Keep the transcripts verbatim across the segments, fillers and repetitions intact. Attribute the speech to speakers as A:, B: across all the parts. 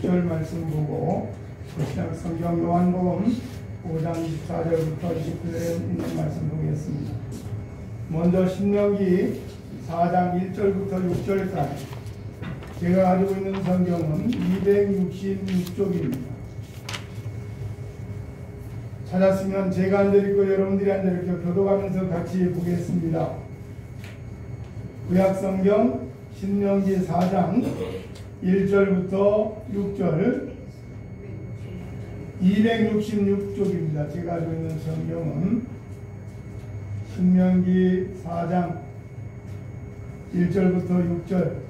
A: 절 말씀 보고 신약 성경 요한복음 오 장 이십사 절부터 이십구 절에 있는 말씀 보겠습니다. 먼저 신명기 사 장 일 절부터 육 절까지 제가 가지고 있는 성경은 이백육십육 쪽입니다. 찾았으면 제가 앉아있고 여러분들이 앉아있고 교도하면서 같이 보겠습니다. 구약성경 신명기 사 장 일 절부터 육 절 이백육십육 쪽입니다. 제가 가지고 있는 성경은 신명기 사 장 일 절부터 육 절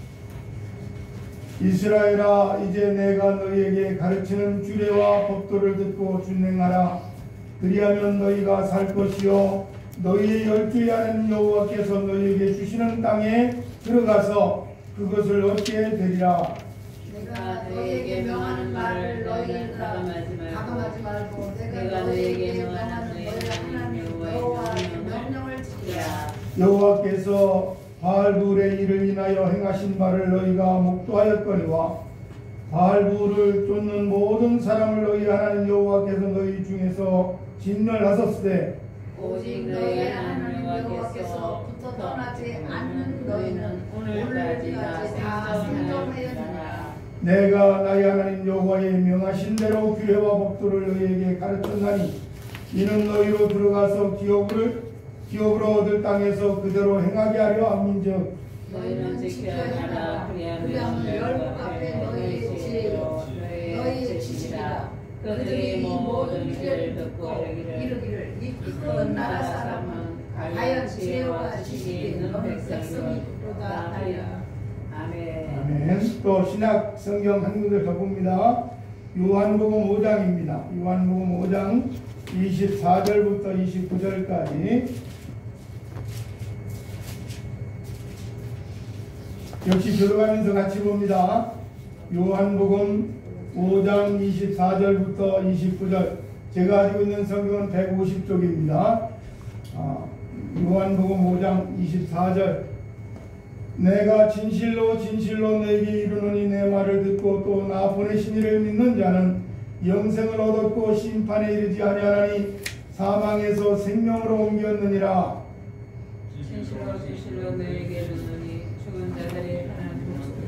A: 이스라엘아, 이제 내가 너희에게 가르치는 규례와 법도를 듣고 준행하라. 그리하면 너희가 살 것이요 너희의 열주에 하는 여호와께서 너희에게 주시는 땅에 들어가서 그것을 얻게 되리라.
B: 내가 너희에게 명하는 말을 너희는 가감하지 말고 내가 너희에게 명하는 너희 하나님 여호와의 명령을 지키라.
A: 여호와께서 바알부울의 일을 인하여 행하신 바를 너희가 목도하였거니와 바알부울을 쫓는 모든 사람을 너희 하나님 여호와께서 너희 중에서 진멸하셨으되
B: 오직 너희 하나님 여호와께서부터 떠나지 않는 너희는 오늘까지 다 생존하였느니라.
A: 내가 나의 하나님 여호와의 명하신 대로 규례와 법도를 너희에게 가르쳤나니 이는 너희로 들어가서 기업을 기업으로 얻을 땅에서 그대로 행하게 하려 함인즉
B: 너희는 지켜야 하라. 그리하면 열국 앞에 너희의 지혜요 너희의 지식이라. 그들이 모든 규례를 듣고 이르기를 이 큰 나라 사람은 과연 지혜와 지식이 있는 백성이로다 하리라. 아멘.
A: 아멘. 또 신약 성경 한 군데 더 봅니다. 요한복음 오 장입니다. 요한복음 오 장 이십사 절부터 이십구 절까지 역시 들어가면서 같이 봅니다. 요한복음 오 장 이십사 절부터 이십구 절 제가 가지고 있는 성경은 백오십 쪽입니다. 아, 요한복음 오 장 이십사 절 내가 진실로 진실로 너에게 이르노니 내 말을 듣고 또 나 보내신 이를 믿는 자는 영생을 얻었고 심판에 이르지 아니하나니 사망에서 생명으로 옮겼느니라.
B: 진실로 진실로 너에게 이르노니 죽은 자들이 하나님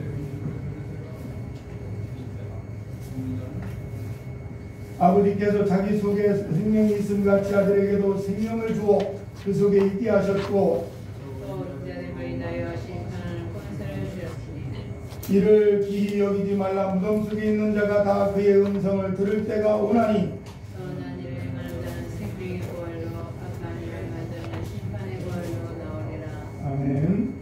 A: 아버지께서 자기 속에 생명이 있음 같이 아들에게도 생명을 주어 그 속에 있게 하셨고
B: 또 자들을 인하여 심판하는 권세를 주셨으니
A: 이를 기히 여기지 말라. 무덤 속에 있는 자가 다 그의 음성을 들을 때가 오나니
B: 선한 일을 행하는 자는 생명의 부활로 악한 일을 행하는 자는 심판의 부활로 나오리라.
A: 아멘.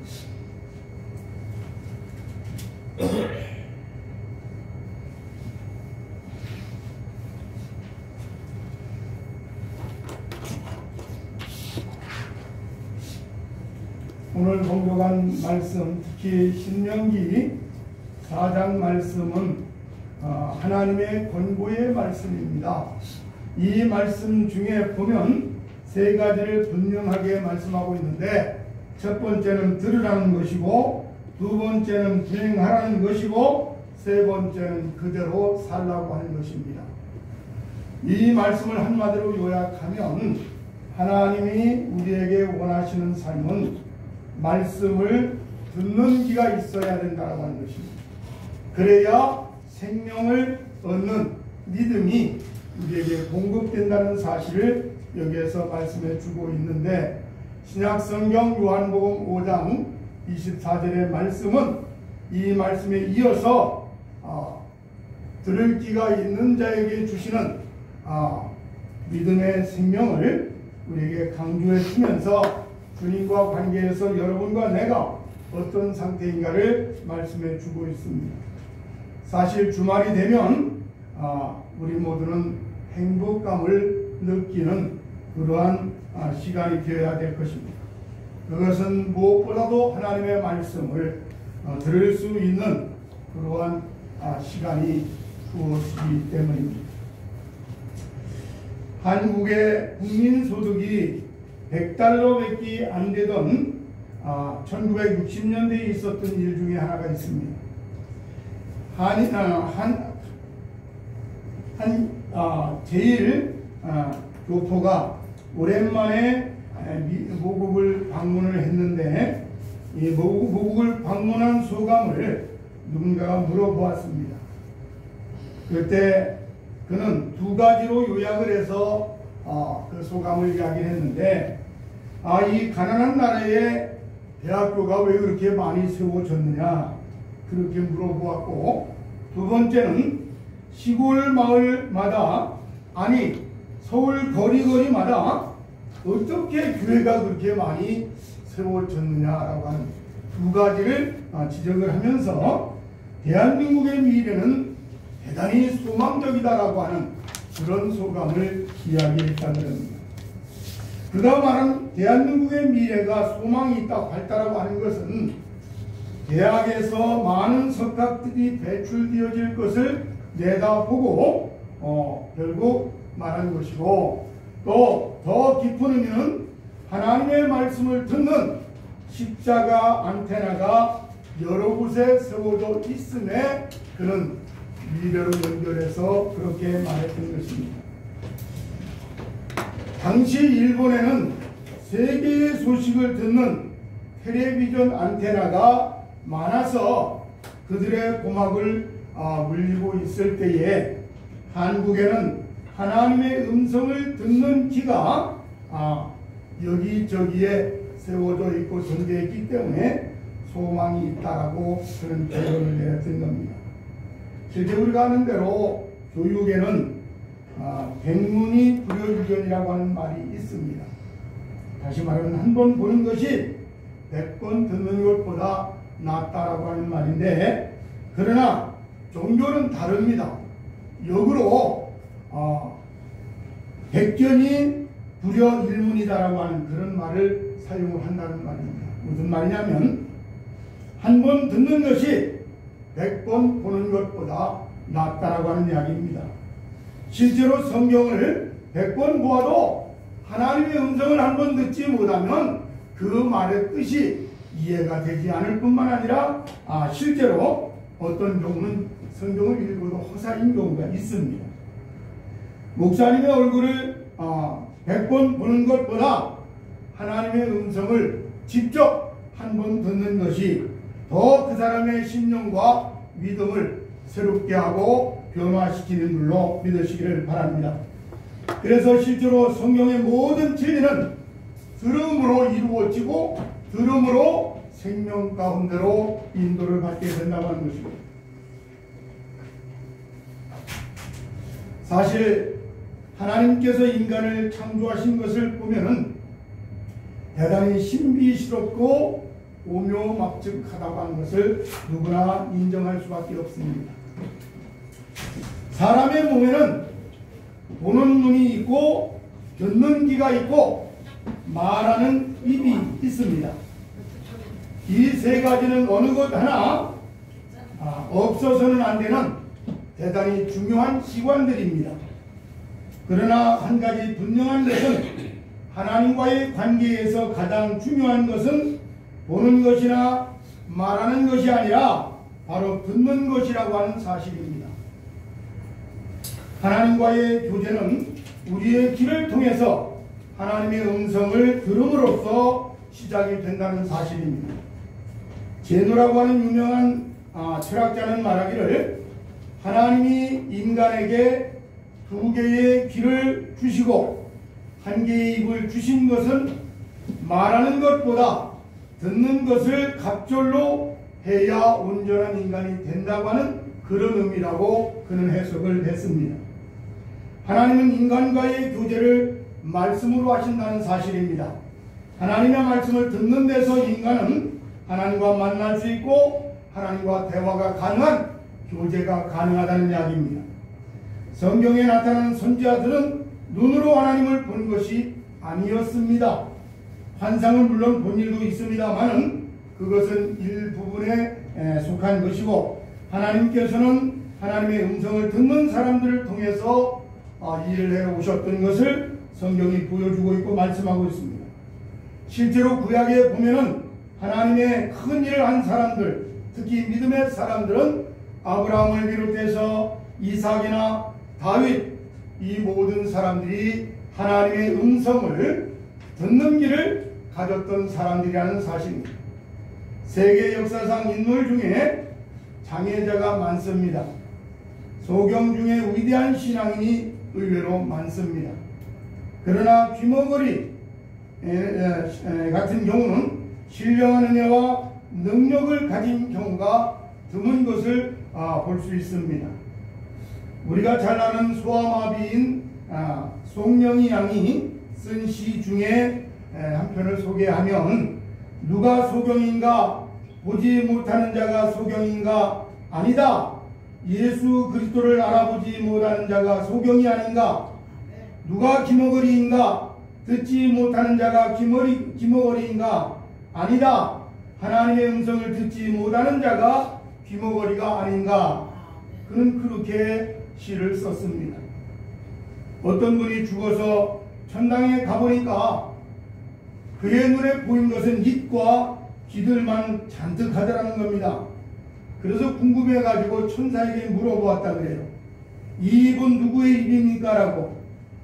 A: 오늘 공독한 말씀, 특히 신명기 사 장 말씀은 하나님의 권고의 말씀입니다. 이 말씀 중에 보면 세 가지를 분명하게 말씀하고 있는데 첫 번째는 들으라는 것이고 두 번째는 분행하라는 것이고 세 번째는 그대로 살라고 하는 것입니다. 이 말씀을 한마디로 요약하면 하나님이 우리에게 원하시는 삶은 말씀을 듣는 귀가 있어야 된다고 하는 것입니다. 그래야 생명을 얻는 믿음이 우리에게 공급된다는 사실을 여기에서 말씀해 주고 있는데 신약성경 요한복음 오 장 이십사 절의 말씀은 이 말씀에 이어서 어, 들을 귀가 있는 자에게 주시는 어, 믿음의 생명을 우리에게 강조해 주면서 주님과 관계에서 여러분과 내가 어떤 상태인가를 말씀해 주고 있습니다. 사실 주말이 되면 아, 우리 모두는 행복감을 느끼는 그러한 아, 시간이 되어야 될 것입니다. 그것은 무엇보다도 하나님의 말씀을 어, 들을 수 있는 그러한 아, 시간이 주어지기 때문입니다. 한국의 국민소득이 백 달러밖에 안 되던 아, 천구백육십 년대에 있었던 일 중에 하나가 있습니다. 한, 어, 한, 한, 어, 제일 어, 교포가 오랜만에 모국을 방문을 했는데 이 모국, 모국을 방문한 소감을 누군가가 물어보았습니다. 그때 그는 두 가지로 요약을 해서 어, 그 소감을 이야기를 했는데, 아, 이 가난한 나라에 대학교가 왜 그렇게 많이 세워졌느냐 그렇게 물어보았고, 두 번째는 시골 마을마다, 아니 서울 거리거리마다 어떻게 교회가 그렇게 많이 세워졌느냐라고 하는 두 가지를 지적을 하면서 대한민국의 미래는 대단히 소망적이다라고 하는 그런 소감을 이야기했다는 겁니다. 그 다음 말은 대한민국의 미래가 소망이 있다, 밝다라고 하는 것은 대학에서 많은 석학들이 배출되어질 것을 내다보고 어, 결국 말한 것이고, 또 더 깊은 의미는 하나님의 말씀을 듣는 십자가 안테나가 여러 곳에 세워져 있음에 그는 미래로 연결해서 그렇게 말했던 것입니다. 당시 일본에는 세계의 소식을 듣는 텔레비전 안테나가 많아서 그들의 고막을 아, 물리고 있을 때에 한국에는 하나님의 음성을 듣는 귀가 아, 여기저기에 세워져 있고 전되어 있기 때문에 소망이 있다라고 그런 결론을 내렸던 겁니다. 실제 우리가 아는 대로 교육에는 아, 백문이 불여일견이라고 하는 말이 있습니다. 다시 말하면 한 번 보는 것이 백 번 듣는 것보다 낫다라고 하는 말인데, 그러나 종교는 다릅니다. 역으로 어, 백견이 불여일문이다라고 하는 그런 말을 사용을 한다는 말입니다. 무슨 말이냐면 한 번 듣는 것이 백 번 보는 것보다 낫다라고 하는 이야기입니다. 실제로 성경을 백 번 보아도 하나님의 음성을 한 번 듣지 못하면 그 말의 뜻이 이해가 되지 않을 뿐만 아니라 아, 실제로 어떤 경우는 성경을 읽어도 허사인 경우가 있습니다. 목사님의 얼굴을 어, 백 번 보는 것보다 하나님의 음성을 직접 한 번 듣는 것이 더 그 사람의 신령과 믿음을 새롭게 하고 변화시키는 줄로 믿으시기를 바랍니다. 그래서 실제로 성경의 모든 진리는 들음으로 이루어지고 들음으로 생명 가운데로 인도를 받게 된다고 하는 것입니다. 사실 하나님께서 인간을 창조하신 것을 보면은 대단히 신비스럽고 오묘막측하다고 하는 것을 누구나 인정할 수밖에 없습니다. 사람의 몸에는 보는 눈이 있고 듣는 귀가 있고 말하는 입이 있습니다. 이 세 가지는 어느 것 하나 아, 없어서는 안 되는 대단히 중요한 기관들입니다. 그러나 한 가지 분명한 것은 하나님과의 관계에서 가장 중요한 것은 보는 것이나 말하는 것이 아니라 바로 듣는 것이라고 하는 사실입니다. 하나님과의 교제는 우리의 귀를 통해서 하나님의 음성을 들음으로써 시작이 된다는 사실입니다. 제노라고 하는 유명한 아, 철학자는 말하기를 하나님이 인간에게 두 개의 귀를 주시고 한 개의 입을 주신 것은 말하는 것보다 듣는 것을 갑절로 해야 온전한 인간이 된다고 하는 그런 의미라고 그는 해석을 했습니다. 하나님은 인간과의 교제를 말씀으로 하신다는 사실입니다. 하나님의 말씀을 듣는 데서 인간은 하나님과 만날 수 있고 하나님과 대화가 가능한 교제가 가능하다는 이야기입니다. 성경에 나타나는 선지자들은 눈으로 하나님을 본 것이 아니었습니다. 환상은 물론 본 일도 있습니다만은 그것은 일부분에 속한 것이고, 하나님께서는 하나님의 음성을 듣는 사람들을 통해서 일을 해 오셨던 것을 성경이 보여주고 있고 말씀하고 있습니다. 실제로 구약에 보면은 하나님의 큰 일을 한 사람들, 특히 믿음의 사람들은 아브라함을 비롯해서 이삭이나 다윗, 이 모든 사람들이 하나님의 음성을 듣는 길을 가졌던 사람들이라는 사실입니다. 세계 역사상 인물 중에 장애자가 많습니다. 소경 중에 위대한 신앙인이 의외로 많습니다. 그러나 귀머거리 같은 경우는 신령한 은혜와 능력을 가진 경우가 드문 것을 볼 수 있습니다. 우리가 잘 아는 소아마비인 송영희 양이 쓴 시 중에 한 편을 소개하면, 누가 소경인가? 보지 못하는 자가 소경인가? 아니다. 예수 그리스도를 알아보지 못하는 자가 소경이 아닌가? 누가 귀머거리인가? 듣지 못하는 자가 귀머리, 귀머거리인가? 아니다. 하나님의 음성을 듣지 못하는 자가 귀머거리가 아닌가? 그는 그렇게 시를 썼습니다. 어떤 분이 죽어서 천당에 가보니까 그의 눈에 보인 것은 입과 귀들만 잔뜩 하더라는 겁니다. 그래서 궁금해가지고 천사에게 물어보았다 그래요. 이 입은 누구의 입입니까? 라고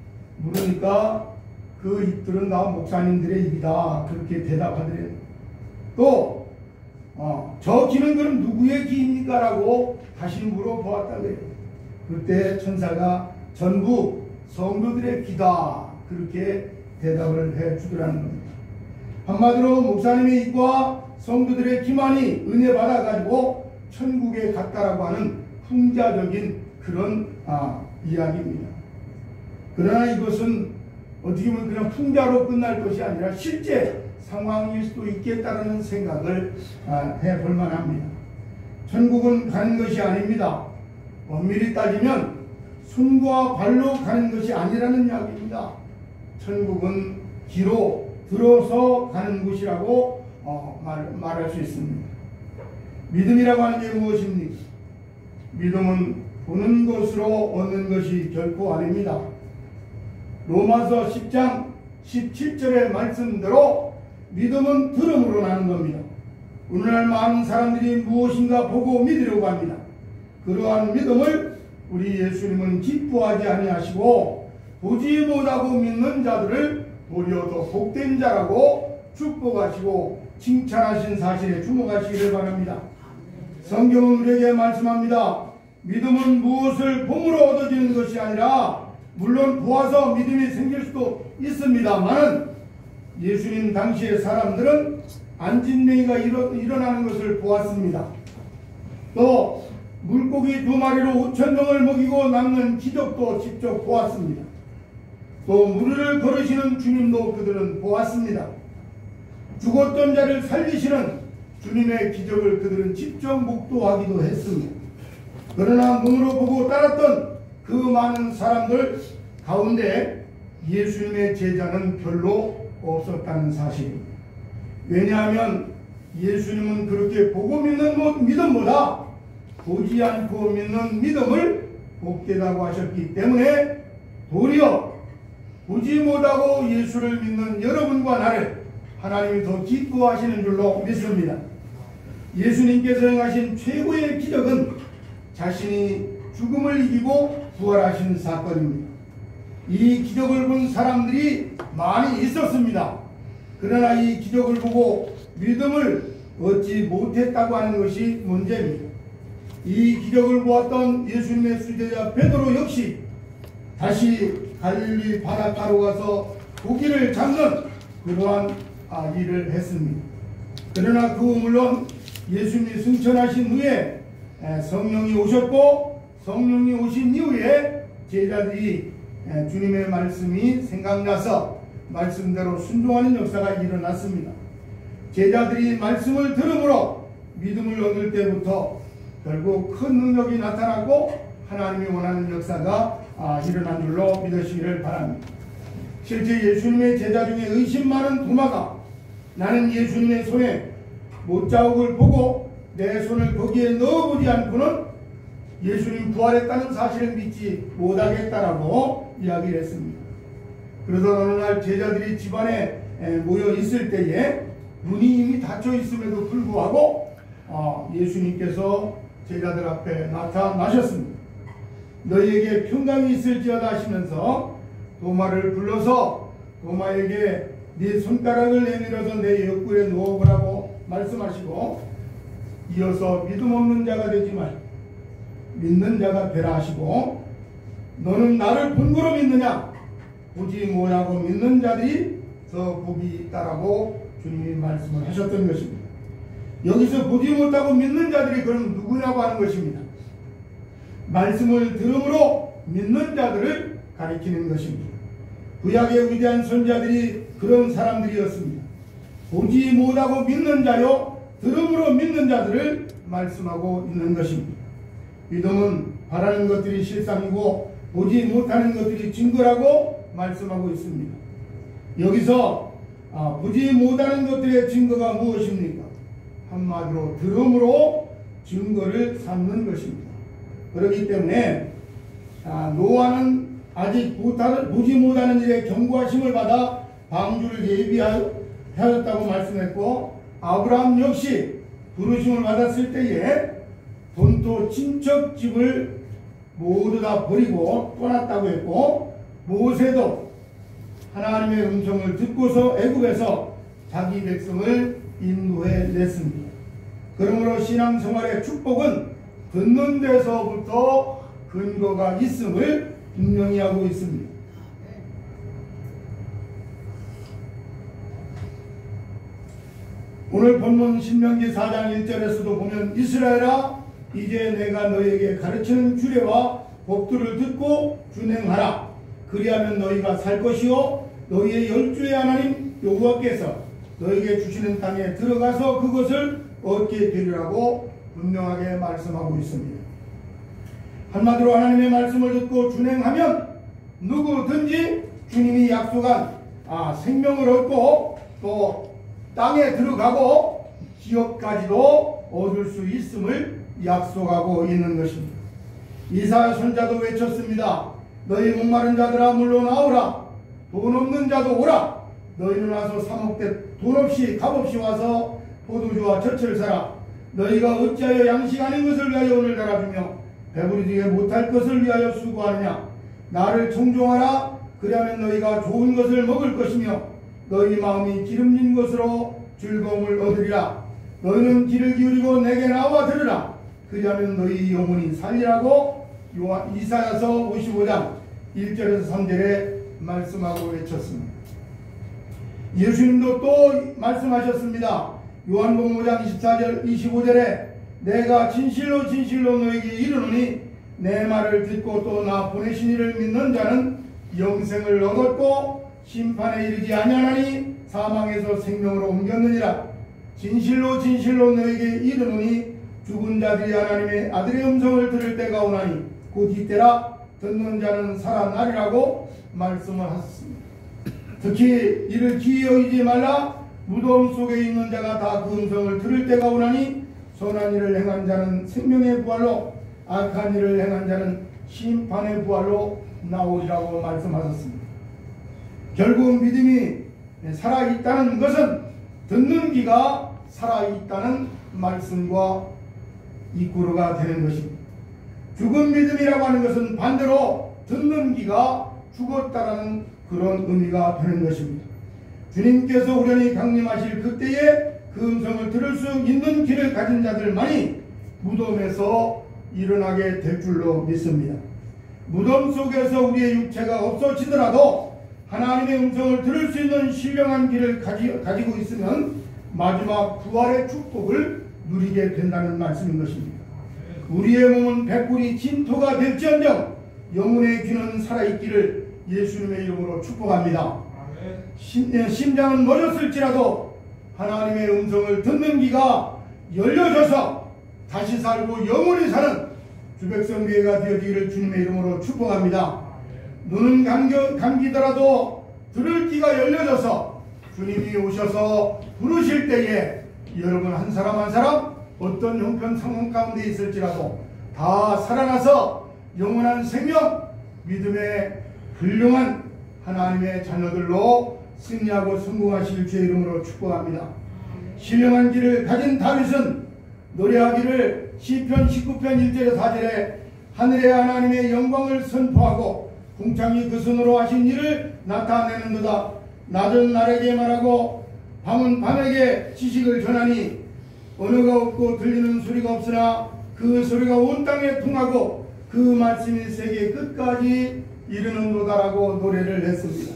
A: 물으니까 그 입들은 다 목사님들의 입이다, 그렇게 대답하더래요. 또 어, 저 귀는 그럼 누구의 귀입니까? 라고 다시 물어보았다 그래요. 그때 천사가 전부 성도들의 귀다, 그렇게 대답을 해 주더라는 겁니다. 한마디로 목사님의 입과 성도들의 귀만이 은혜 받아가지고 천국에 갔다라고 하는 풍자적인 그런 아, 이야기입니다. 그러나 이것은 어떻게 보면 그냥 풍자로 끝날 것이 아니라 실제 상황일 수도 있겠다는 생각을 아, 해볼 만합니다. 천국은 가는 것이 아닙니다. 엄밀히 따지면 손과 발로 가는 것이 아니라는 이야기입니다. 천국은 귀로 들어서 가는 곳이라고 어, 말, 말할 수 있습니다. 믿음이라고 하는 게 무엇입니까? 믿음은 보는 것으로 얻는 것이 결코 아닙니다. 로마서 십 장 십칠 절의 말씀대로 믿음은 들음으로 나는 겁니다. 오늘날 많은 사람들이 무엇인가 보고 믿으려고 합니다. 그러한 믿음을 우리 예수님은 기뻐하지 아니하시고 보지 못하고 믿는 자들을 도리어 더 복된 자라고 축복하시고 칭찬하신 사실에 주목하시기를 바랍니다. 성경은 우리에게 말씀합니다. 믿음은 무엇을 봄으로 얻어지는 것이 아니라, 물론 보아서 믿음이 생길 수도 있습니다만, 예수님 당시의 사람들은 안진뱅이가 일어, 일어나는 것을 보았습니다. 또 물고기 두 마리로 오천 명을 먹이고 남는 기적도 직접 보았습니다. 또 무리를 걸으시는 주님도 그들은 보았습니다. 죽었던 자를 살리시는 주님의 기적을 그들은 직접 목도하기도 했습니다. 그러나 눈으로 보고 따랐던 그 많은 사람들 가운데 예수님의 제자는 별로 없었다는 사실입니다. 왜냐하면 예수님은 그렇게 보고 믿는 믿음보다 보지 않고 믿는 믿음을 복되다고 하셨기 때문에 도리어 보지 못하고 예수를 믿는 여러분과 나를 하나님이 더 기뻐하시는 줄로 믿습니다. 예수님께서 행하신 최고의 기적은 자신이 죽음을 이기고 부활하신 사건입니다. 이 기적을 본 사람들이 많이 있었습니다. 그러나 이 기적을 보고 믿음을 얻지 못했다고 하는 것이 문제입니다. 이 기적을 보았던 예수님의 수제자 베드로 역시 다시 갈릴리 바닷가로 가서 고기를 잡는 그러한 일을 했습니다. 그러나 그 물론 예수님이 승천하신 후에 성령이 오셨고, 성령이 오신 이후에 제자들이 주님의 말씀이 생각나서 말씀대로 순종하는 역사가 일어났습니다. 제자들이 말씀을 들음으로 믿음을 얻을 때부터 결국 큰 능력이 나타났고 하나님이 원하는 역사가 일어난 줄로 믿으시기를 바랍니다. 실제 예수님의 제자 중에 의심 많은 도마가 나는 예수님의 손에 못자국을 보고 내 손을 거기에 넣어보지 않고는 예수님 부활했다는 사실을 믿지 못하겠다라고 이야기를 했습니다. 그래서 어느 날 제자들이 집안에 모여 있을 때에 문이 이미 닫혀 있음에도 불구하고 예수님께서 제자들 앞에 나타나셨습니다. 너희에게 평강이 있을지어다 하시면서 도마를 불러서 도마에게 네 손가락을 내밀어서 내 옆구리에 누워보라고 말씀하시고, 이어서 믿음 없는 자가 되지 말고 믿는 자가 되라 하시고, 너는 나를 본거로 믿느냐? 보지 못하고 믿는 자들이 더 복이 있다라고 주님이 말씀을 하셨던 것입니다. 여기서 보지 못하고 믿는 자들이 그럼 누구냐고 하는 것입니다. 말씀을 들음으로 믿는 자들을 가리키는 것입니다. 구약의 위대한 선자들이 그런 사람들이었습니다. 보지 못하고 믿는 자요, 들음으로 믿는 자들을 말씀하고 있는 것입니다. 믿음은 바라는 것들이 실상이고 보지 못하는 것들이 증거라고 말씀하고 있습니다. 여기서 아, 보지 못하는 것들의 증거가 무엇입니까? 한마디로 들음으로 증거를 삼는 것입니다. 그렇기 때문에 아, 노아는 아직 보지 못하는 일에 경고하심을 받아 방주를 예비하였다고 말씀했고, 아브라함 역시 부르심을 받았을 때에 본토 친척집을 모두 다 버리고 떠났다고 했고, 모세도 하나님의 음성을 듣고서 애굽에서 자기 백성을 인도해 냈습니다. 그러므로 신앙생활의 축복은 듣는 데서부터 근거가 있음을 분명히 하고 있습니다. 오늘 본문 신명기 사 장 일 절에서도 보면, 이스라엘아 이제 내가 너희에게 가르치는 규례와 법도를 듣고 준행하라. 그리하면 너희가 살 것이요 너희의 열주의 하나님 여호와께서 너희에게 주시는 땅에 들어가서 그것을 얻게 되리라고 분명하게 말씀하고 있습니다. 한마디로 하나님의 말씀을 듣고 준행하면 누구든지 주님이 약속한 아, 생명을 얻고 또 땅에 들어가고 기업까지도 얻을 수 있음을 약속하고 있는 것입니다. 이사야 선자도 외쳤습니다. 너희 목마른 자들아 물러나오라. 돈 없는 자도 오라. 너희는 와서 사목대 돈 없이 값없이 와서 포도주와 젖을 사라. 너희가 어찌하여 양식 아닌 것을 위하여 오늘 달아주며 배부르지 못할 것을 위하여 수고하느냐. 나를 청종하라. 그리하면 너희가 좋은 것을 먹을 것이며 너희 마음이 기름진 것으로 즐거움을 얻으리라. 너희는 귀를 기울이고 내게 나와 들으라. 그리하면 너희 영혼이 살리라고 요한 이사야서 오십오 장 일 절에서 삼 절에 말씀하고 외쳤습니다. 예수님도 또 말씀하셨습니다. 요한복음 오 장 이십사 절 이십오 절에 내가 진실로 진실로 너에게 이르노니 내 말을 듣고 또 나 보내신 이를 믿는 자는 영생을 얻었고 심판에 이르지 아니하나니 사망에서 생명으로 옮겼느니라. 진실로 진실로 너에게 이르노니 죽은 자들이 하나님의 아들의 음성을 들을 때가 오나니 곧 이때라. 듣는 자는 살아나리라고 말씀을 하셨습니다. 특히 이를 기이 여기지 말라. 무덤 속에 있는 자가 다 그 음성을 들을 때가 오나니 선한 일을 행한 자는 생명의 부활로 악한 일을 행한 자는 심판의 부활로 나오리라고 말씀하셨습니다. 결국 믿음이 살아있다는 것은 듣는 귀가 살아있다는 말씀과 이꾸로가 되는 것입니다. 죽은 믿음이라고 하는 것은 반대로 듣는 귀가 죽었다라는 그런 의미가 되는 것입니다. 주님께서 우연히 강림하실 그때에 그 음성을 들을 수 있는 귀를 가진 자들만이 무덤에서 일어나게 될 줄로 믿습니다. 무덤 속에서 우리의 육체가 없어지더라도 하나님의 음성을 들을 수 있는 신령한 귀를 가지, 가지고 있으면 마지막 부활의 축복을 누리게 된다는 말씀인 것입니다. 우리의 몸은 백골이 진토가 될지언정 영혼의 귀는 살아있기를 예수님의 이름으로 축복합니다. 심, 심장은 멎었을지라도 하나님의 음성을 듣는 귀가 열려져서 다시 살고 영원히 사는 주백성교회가 되어지기를 주님의 이름으로 축복합니다. 눈은 감기, 감기더라도 들을 귀가 열려져서 주님이 오셔서 부르실 때에 여러분 한 사람 한 사람 어떤 형편 상황 가운데 있을지라도 다 살아나서 영원한 생명, 믿음의 훌륭한 하나님의 자녀들로 승리하고 성공하실 주의 이름으로 축복합니다. 신령한 길을 가진 다윗은 노래하기를 시편 십구 편 일 절에 사 절에 하늘의 하나님의 영광을 선포하고 궁창이 그 손으로 하신 일을 나타내는도다. 낮은 날에게 말하고 밤은 밤에게 지식을 전하니 언어가 없고 들리는 소리가 없으나 그 소리가 온 땅에 통하고 그 말씀이 세계 끝까지 이르는도다라고 노래를 했습니다.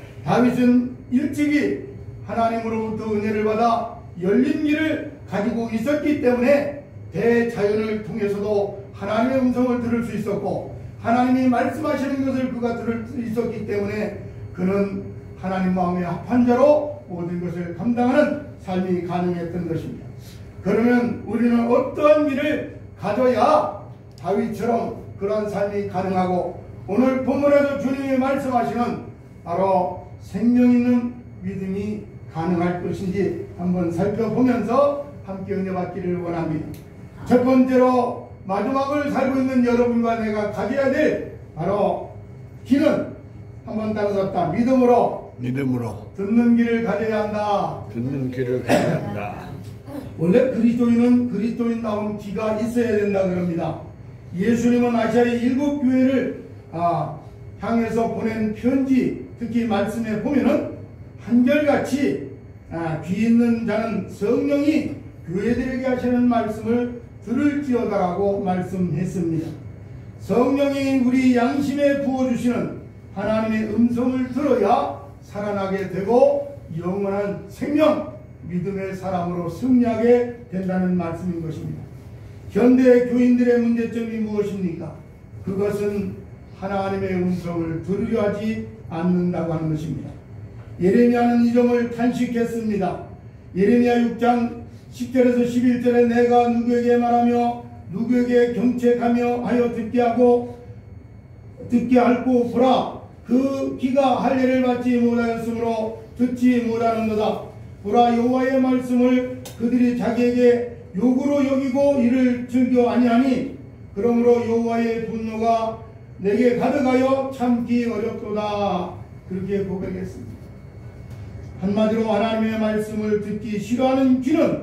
A: 다윗은 일찍이 하나님으로부터 은혜를 받아 열린 길을 가지고 있었기 때문에 대자연을 통해서도 하나님의 음성을 들을 수 있었고 하나님이 말씀하시는 것을 그가 들을 수 있었기 때문에 그는 하나님 마음에 합한 자로 모든 것을 감당하는 삶이 가능했던 것입니다. 그러면 우리는 어떠한 길을 가져야 다윗처럼 그러한 삶이 가능하고 오늘 본문에서 주님이 말씀하시는 바로 생명 있는 믿음이 가능할 것인지 한번 살펴보면서 함께 은혜 받기를 원합니다. 첫 번째로 마지막을 살고 있는 여러분과 내가 가져야 될 바로 길은 한번 따라잡다. 믿음으로
C: 믿음으로
A: 듣는 길을 가져야 한다.
C: 듣는 길을 가져야 한다.
A: 원래 그리스도인은 그리스도인다운 귀가 있어야 된다 그럽니다. 예수님은 아시아의 일곱 교회를 아, 향해서 보낸 편지 특히 말씀에 보면은 한결같이 아, 귀 있는 자는 성령이 교회들에게 하시는 말씀을 들을지어다라고 말씀했습니다. 성령이 우리 양심에 부어주시는 하나님의 음성을 들어야 살아나게 되고 영원한 생명, 믿음의 사람으로 승리하게 된다는 말씀인 것입니다. 현대 교인들의 문제점이 무엇입니까? 그것은 하나님의 음성을 들으려 하지 않는다고 하는 것입니다. 예레미야는 이 점을 탄식했습니다. 예레미야 육 장 십 절에서 십일 절에 내가 누구에게 말하며 누구에게 경책하며 하여 듣게 하고 듣게 할고 보라 그 귀가 할례를 받지 못하였으므로 듣지 못하는도다. 보라 여호와의 말씀을 그들이 자기에게 욕으로 여기고 이를 즐겨 아니하니 그러므로 여호와의 분노가 내게 가득하여 참기 어렵도다. 그렇게 고백했습니다. 한마디로 하나님의 말씀을 듣기 싫어하는 귀는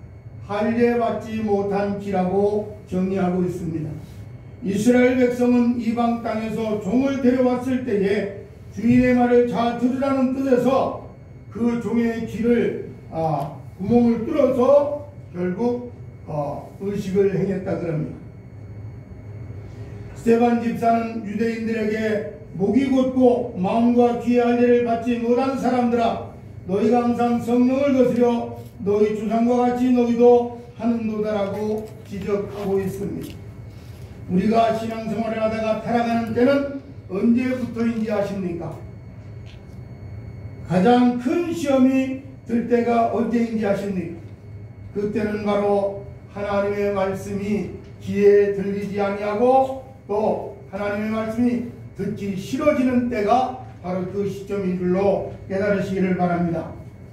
A: 할례 받지 못한 귀라고 정리하고 있습니다. 이스라엘 백성은 이방 땅에서 종을 데려왔을 때에 주인의 말을 잘 들으라는 뜻에서 그 종의 귀를 아, 구멍을 뚫어서 결국 어, 의식을 행했다 그럽니다. 스데반 집사는 유대인들에게 목이 곧고 마음과 귀의 할례를 받지 못한 사람들아 너희가 항상 성령을 거스려 너희 주상과 같이 너희도 하는도다라고 지적하고 있습니다. 우리가 신앙생활을 하다가 타락하는 때는 언제부터인지 아십니까? 가장 큰 시험이 들 때가 언제인지 아십니까? 그때는 바로 하나님의 말씀이 귀에 들리지 아니하고 또 하나님의 말씀이 듣기 싫어지는 때가 바로 그 시점인 줄로 깨달으시기를 바랍니다.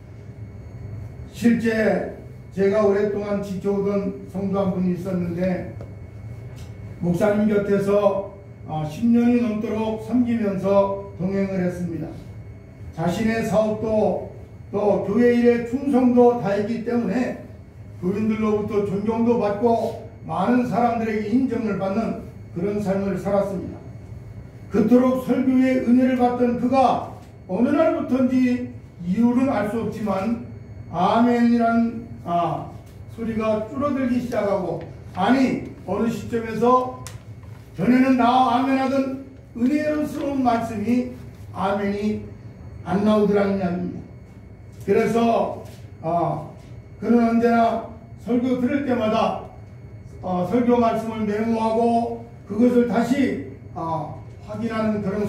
A: 실제 제가 오랫동안 지켜오던 성도 한 분이 있었는데 목사님 곁에서 십 년이 넘도록 섬기면서 동행을 했습니다. 자신의 사업도 또 교회 일에 충성도 다했기 때문에 교인들로부터 존경도 받고 많은 사람들에게 인정을 받는 그런 삶을 살았습니다. 그토록 설교의 은혜를 받던 그가 어느 날부터인지 이유는 알 수 없지만 아멘이란 아, 소리가 줄어들기 시작하고 아니 어느 시점에서 전에는 나 아멘하던 은혜로스러운 말씀이 아멘이 안 나오더라는 이야기입니다. 그래서 어, 그는 언제나 설교 들을 때마다 어, 설교 말씀을 메모하고 그것을 다시 어, 확인하는 그런